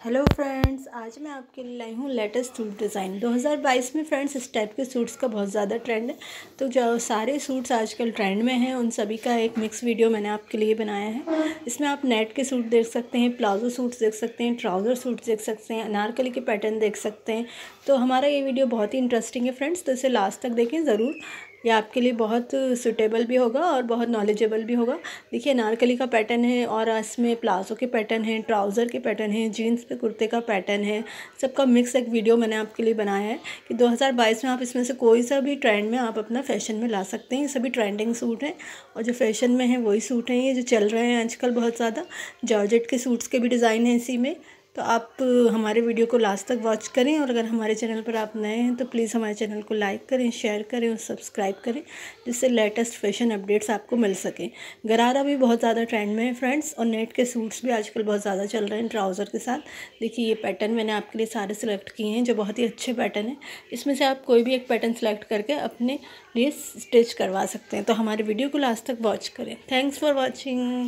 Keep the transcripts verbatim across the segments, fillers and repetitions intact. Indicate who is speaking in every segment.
Speaker 1: Hello friends, आज मैं आपके लिए लाई हूँ लेटेस्ट सूट डिज़ाइन। दो हज़ार बाईस में फ्रेंड्स इस टाइप के सूट्स का बहुत ज़्यादा ट्रेंड है। तो जो सारे सूट्स आजकल ट्रेंड में हैं उन सभी का एक मिक्स वीडियो मैंने आपके लिए बनाया है। इसमें आप नेट के सूट देख सकते हैं, प्लाजो सूट्स देख सकते हैं, ट्राउज़र सूट्स देख सकते हैं, अनारकली के पैटर्न देख सकते हैं। तो हमारा ये वीडियो बहुत ही इंटरेस्टिंग है फ्रेंड्स, तो इसे लास्ट तक देखें ज़रूर। ये आपके लिए बहुत सूटेबल भी होगा और बहुत नॉलेजेबल भी होगा। देखिए, अनारकली का पैटर्न है और इसमें प्लाजो के पैटर्न हैं, ट्राउज़र के पैटर्न हैं, जीन्स पे कुर्ते का पैटर्न है। सबका मिक्स एक वीडियो मैंने आपके लिए बनाया है कि दो हज़ार बाईस में आप इसमें से कोई सा भी ट्रेंड में आप अपना फैशन में ला सकते हैं। ये सभी ट्रेंडिंग सूट हैं और जो फैशन में है वही सूट हैं, ये जो चल रहे हैं आजकल बहुत ज़्यादा। जॉर्जेट के सूट्स के भी डिज़ाइन हैं इसी में। तो आप हमारे वीडियो को लास्ट तक वॉच करें और अगर हमारे चैनल पर आप नए हैं तो प्लीज़ हमारे चैनल को लाइक करें, शेयर करें और सब्सक्राइब करें, जिससे लेटेस्ट फैशन अपडेट्स आपको मिल सकें। गरारा भी बहुत ज़्यादा ट्रेंड में है फ्रेंड्स और नेट के सूट्स भी आजकल बहुत ज़्यादा चल रहे हैं ट्राउज़र के साथ। देखिए, ये पैटर्न मैंने आपके लिए सारे सिलेक्ट किए हैं जो बहुत ही अच्छे पैटर्न हैं। इसमें से आप कोई भी एक पैटर्न सेलेक्ट करके अपने लिए स्टिच करवा सकते हैं। तो हमारे वीडियो को लास्ट तक वॉच करें। Thanks for watching.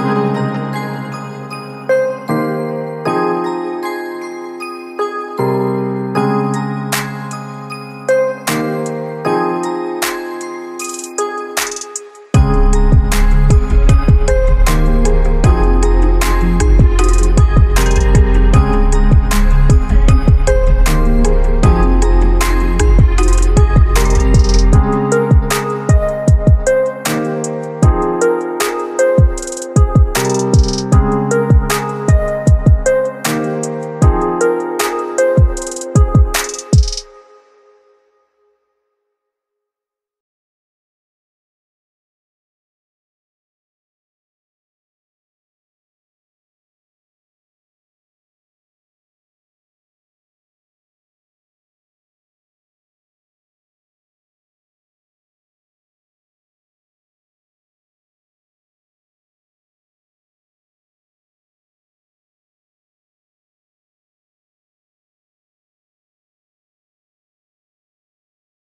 Speaker 1: you